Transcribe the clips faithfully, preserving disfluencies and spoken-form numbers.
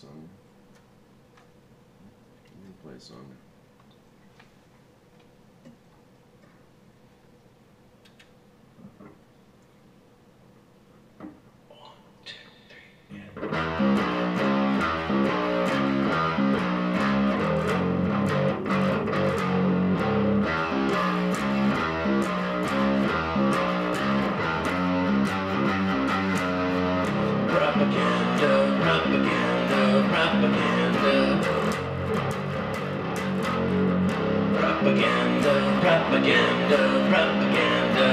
song. I'm gonna play a song. Propaganda, propaganda, propaganda. Propaganda, propaganda, propaganda.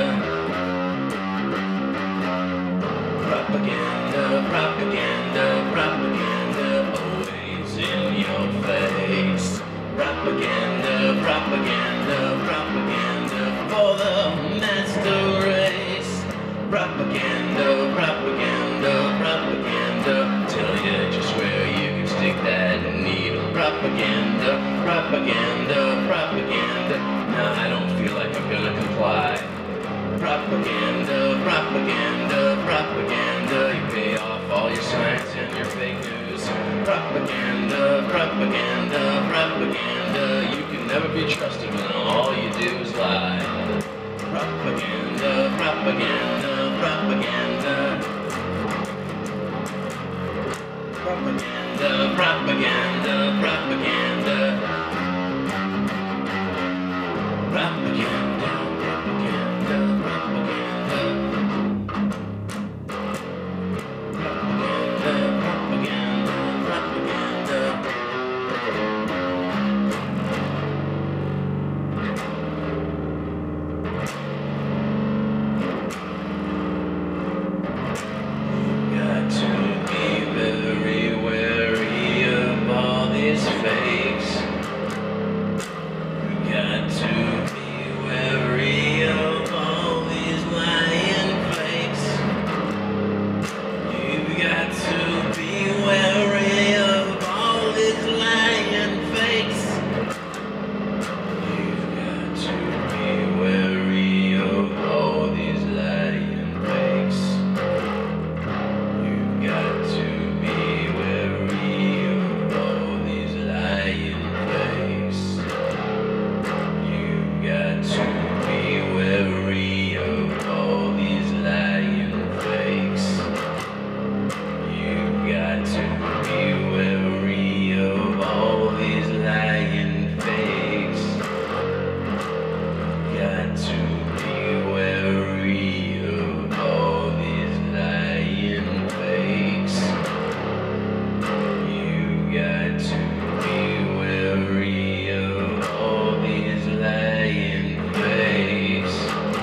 Propaganda, propaganda, propaganda. Always in your face. Propaganda, propaganda, propaganda. For the master race. Propaganda, propaganda, propaganda. Tell you just where you can stick that needle. Propaganda, propaganda, propaganda. Now I don't feel like I'm gonna comply. Propaganda, propaganda, propaganda. You pay off all your science and your fake news. Propaganda, propaganda, propaganda. You can never be trusted when all you do is lie. Propaganda, propaganda, propaganda. Propaganda, propaganda, propaganda. Propaganda, propaganda, propaganda. Propaganda, propaganda, propaganda. Got to be very wary of all these fakes. You got to be wary of all these lying fakes. You've got to be wary of all these lying fakes. You've got to be wary of all these lying fakes. You've got to be wary of all these lying fakes. You've got to be wary of all these lying fakes. You've got to be wary of all these lying fakes. Got to be wary of all these lying fakes. You got to be wary of all these lying fakes.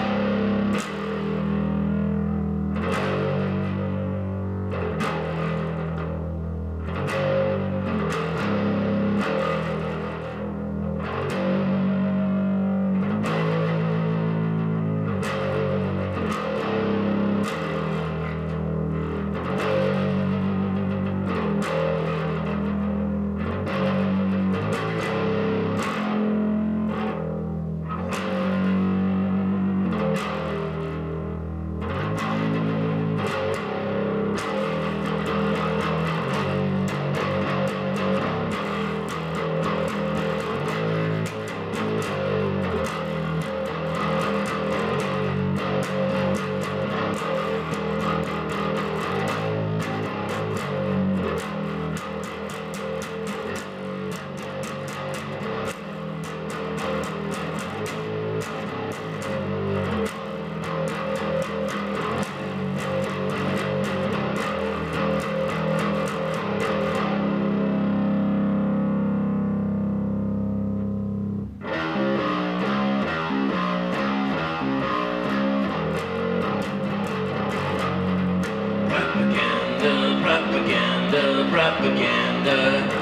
Propaganda, propaganda.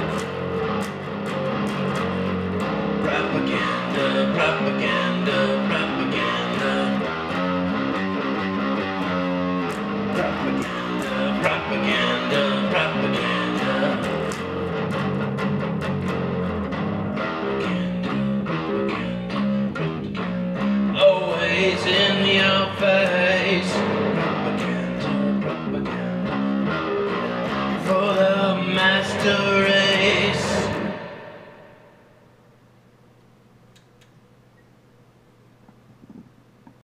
Propaganda, propaganda, propaganda. Propaganda, propaganda, propaganda. Always in your face. Propaganda, propaganda. For the master after